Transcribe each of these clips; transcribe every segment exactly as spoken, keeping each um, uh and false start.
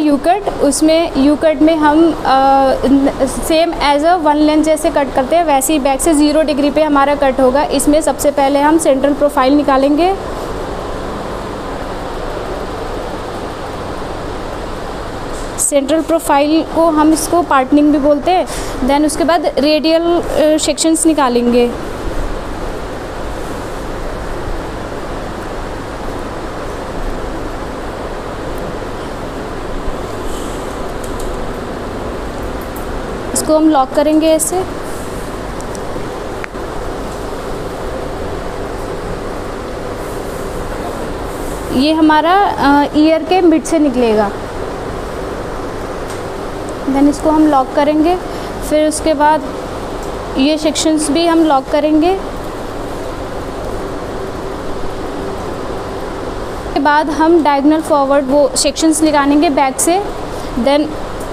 You cut. उसमें U cut में हम same as a one length जैसे कट करते हैं वैसे ही बैक से ज़ीरो डिग्री पे हमारा कट होगा। इसमें सबसे पहले हम सेंट्रल प्रोफाइल निकालेंगे। सेंट्रल प्रोफाइल को हम इसको पार्टनिंग भी बोलते हैं। देन उसके बाद रेडियल सेक्शंस निकालेंगे। इसको हम लॉक करेंगे ऐसे। ये हमारा ईयर के मिड से निकलेगा। देन इसको हम लॉक करेंगे। फिर उसके बाद ये सेक्शंस भी हम लॉक करेंगे। के बाद हम डायगोनल फॉरवर्ड वो सेक्शंस निकालेंगे बैक से। देन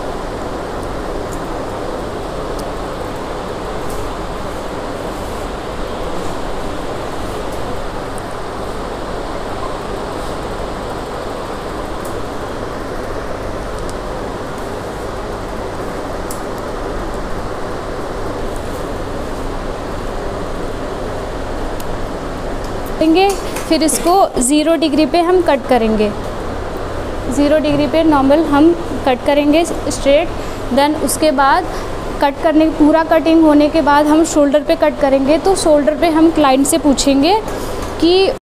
करेंगे। फिर इसको ज़ीरो डिग्री पे हम कट करेंगे। ज़ीरो डिग्री पे नॉर्मल हम कट करेंगे स्ट्रेट। देन उसके बाद कट करने पूरा कटिंग होने के बाद हम शोल्डर पे कट करेंगे। तो शोल्डर पे हम क्लाइंट से पूछेंगे कि